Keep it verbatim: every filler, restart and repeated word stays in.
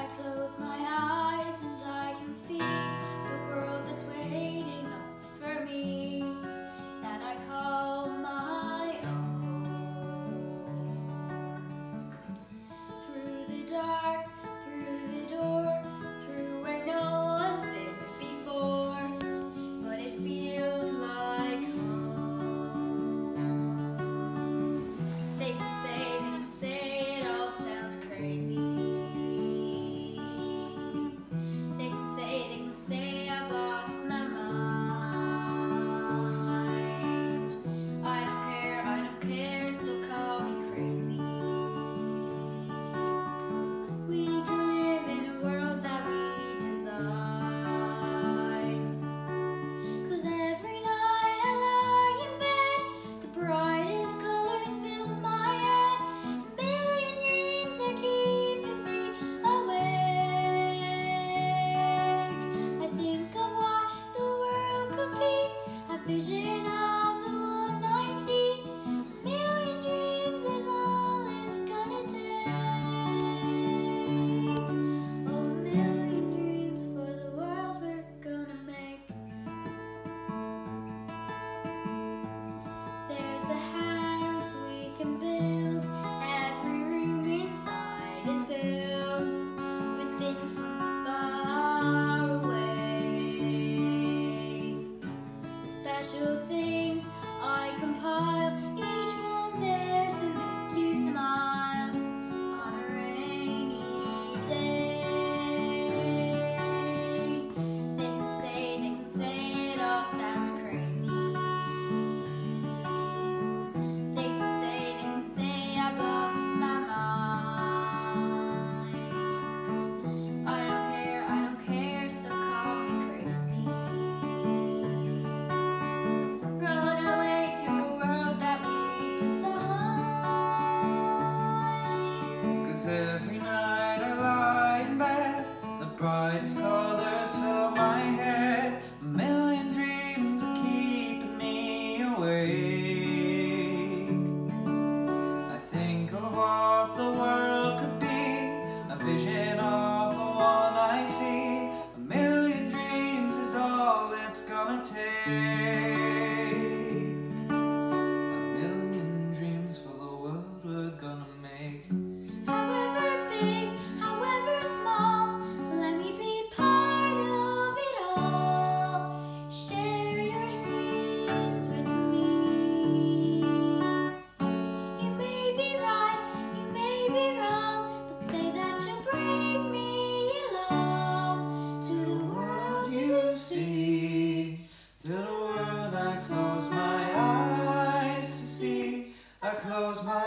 I close my eyes and I can see the world that's waiting up for me, that I call my own. Through the dark, through the door, through where no one's been before, but it feels like home. They can say, they can say it all sounds crazy. They can say, they can say I've lost my mind. I don't care, I don't care, so call me crazy. We can live in a world that we design. 'Cause every night I lie in bed, the brightest colors fill my head. A million dreams are keeping me awake. I think of what the world could be, a vision of the one I see. A million dreams is all it's gonna take. Oh, a million dreams for the world we're gonna make. There's a house we can build, every room inside is filled with things from far away. Special things I compile, each one there to make you smile on a rainy day. They can say, they can say it all sounds crazy. They can say, they can say I've lost my mind. I don't care, I don't care, so call me crazy. Run away to a world that we design. 'Cause every night I lie in bed, the brightest colors fill my head. A million dreams are keeping me awake. I think of what the world could be, a vision of the one I see. A million dreams is all it's gonna take. A million dreams for the world we're gonna make. However big, however small, let me be part of it all. Share your dreams with me. You may be right, you may be wrong, but say that you'll bring me along to the world you see. To the world I close my eyes to see. I close my